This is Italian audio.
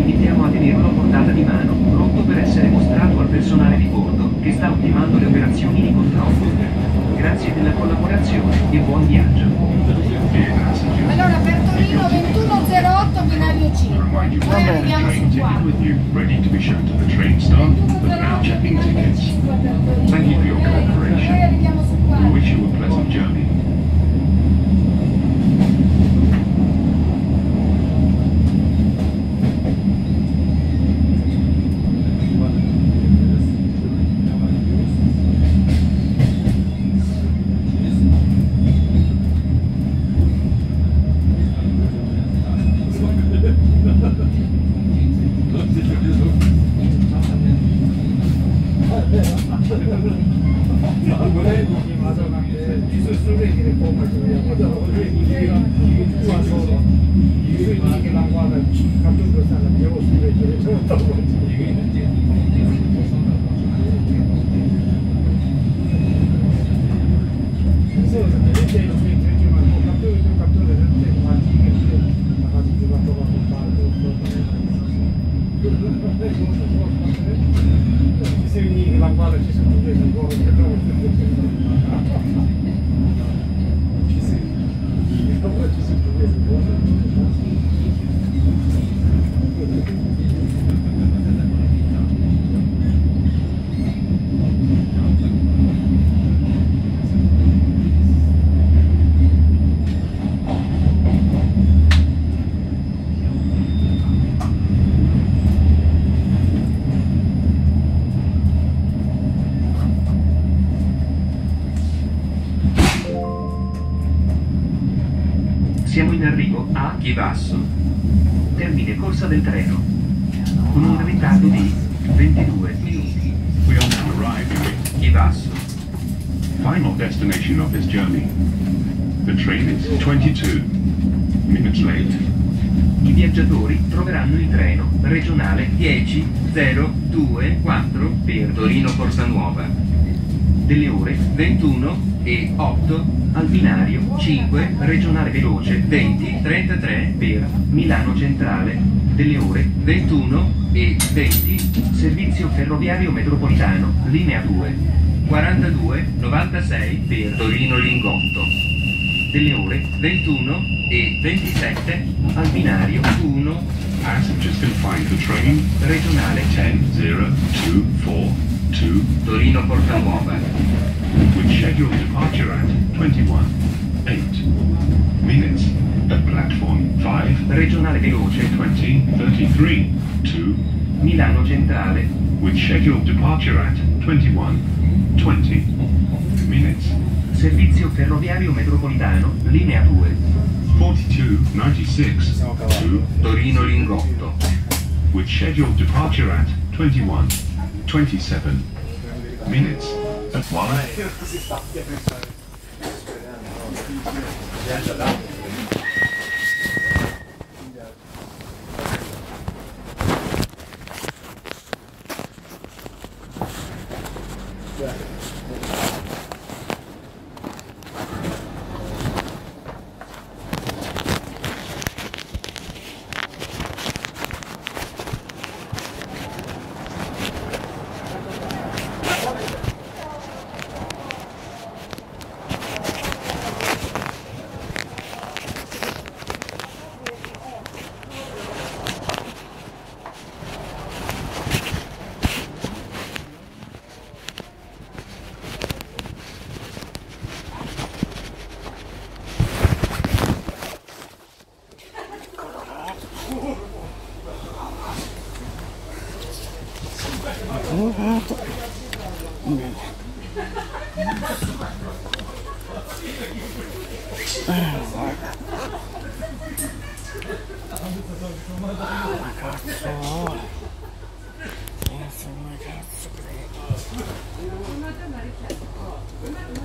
invitiamo a tenerlo a portata di mano, pronto per essere mostrato al personale di bordo, che sta ultimando le operazioni di controllo. Grazie della collaborazione e buon viaggio. Allora, per Torino 2108 binario 5. Noi arriviamo su 4. 2108 binario 5 per Torino. Noi arriviamo su 4. We wish you a pleasant journey. Siamo in arrivo a Chivasso, termine corsa del treno, con un ritardo di 22 minuti. We are now arriving at Chivasso. final destination of this journey. The train is 22 minutes late. I viaggiatori troveranno il treno regionale 10024 per Torino Corsa Nuova, delle ore 21:08 al binario 5 regionale veloce 20:33 per Milano Centrale, delle ore 21:20 servizio ferroviario metropolitano linea 2 42:96 per Torino Lingotto, delle ore 21:27 al binario 1 Passengers can find the train regionale 10242 Torino Porta Nuova, with scheduled departure at 21:08 minutes at platform 5 regionale veloce 2033 to Milano Centrale, with scheduled departure at 21:20 minutes. servizio ferroviario metropolitano linea 2 4296 to Torino Lingotto, with scheduled departure at 21:27 minutes at 1. Ma cazzo.